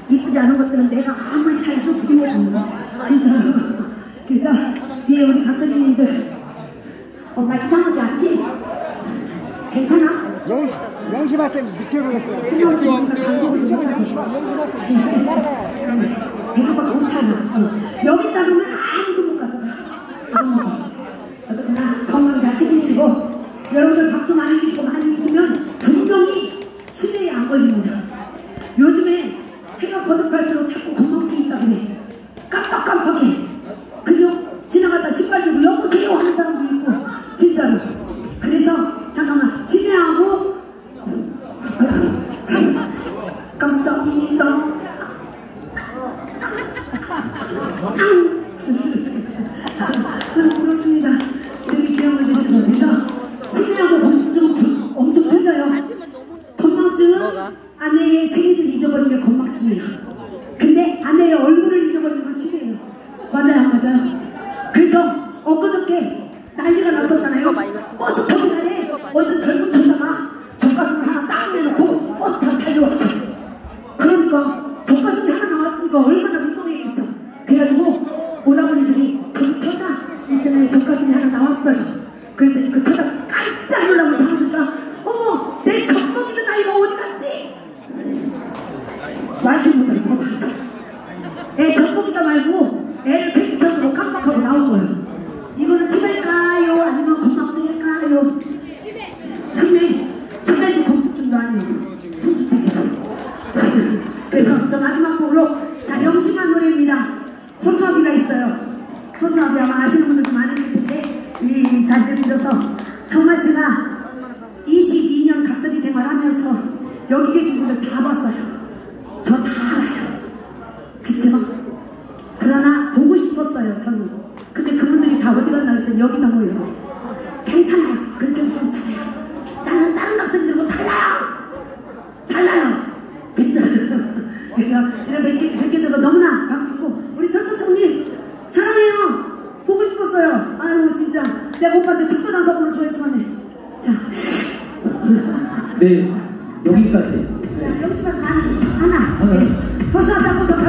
이쁘지 않은 것들은 내가 아무리 잘 줘도 진짜로. 그래서 뒤에 우리 각설이님들 엄마 이상하지 않지? 괜찮아? 영심한테 미쳐버렸어요. 배고파 괜찮아. 여기 있다 보면 아무도 못 가져가. 어쨌거나 건강 잘 챙기시고 여러분들 박수 많이 주시고 많이 웃으면 분명히 치매에 안 걸립니다. 요즘에 해가 거듭할수록 자꾸 건망증이 있다 그래. 깜빡깜빡해. 그죠? 지나가다 신발 주고 여보세요 하는 사람도 있고 진짜로. 그래서 잠깐만 치매하고 감사합니다. 그렇습니다. 이렇게 기억을 주시고 그래서 치매하고 건망증은 엄청 틀려요. 건망증은 아내의 생일을 잊어버린 게 건망증이에요. 근데 아내의 얼굴을 잊어버리는 건 치매예요. 맞아요, 맞아요. 그래서 엊그저께 난리가 났었잖아요. 버스 터미널에 어떤 젊은 처자가 젖가슴을 하나 딱 내놓고 버스 타고 달려왔어. 그러니까 젖가슴이 하나 나왔으니까 얼마나 민망했겠어. 그래가지고 오라버니들이 저기 처자 있잖아요. 젖가슴이 하나 나왔어요. 그랬더니 그 처자가 깜짝 놀라고 하니까 어머 내 젖먹이던 아이가 어디 갔지? 말도 못하는 거 같다. 애 젖먹이다 말고 애를 팽개쳐주고 깜빡하고 나온 거예요. 이거는 치매일까요? 아니면 건망증일까요? 치매도 건망증도 아니에요. 그래서 저 마지막 곡으로 자 명심한 노래입니다. 호수아비가 있어요. 호수아비 아마 아시는 분들도 많으실 텐데 이 자리를 빌어서 정말 제가 22년 각설이 생활하면서 여기 계신 분들 다 봤어요. 저 다 알아요. 그쵸? 그러나 보고 싶었어요 저는. 근데 그분들이 다 어디 갔나 했더니 여기다 모여요. 괜찮아요. 그렇게도 괜찮아요. 나는 다른 각설이들하고 달라요. 괜찮아요. 그래서 이런 뵙게 돼서 너무나 반갑고 우리 철도청님 사랑해요. 보고 싶었어요. 아유 진짜 내가 오빠한테 특별한 선물을 줘야지만 해. 자 네 여기까지. 자, 여기서 하나. 벌써 한번 더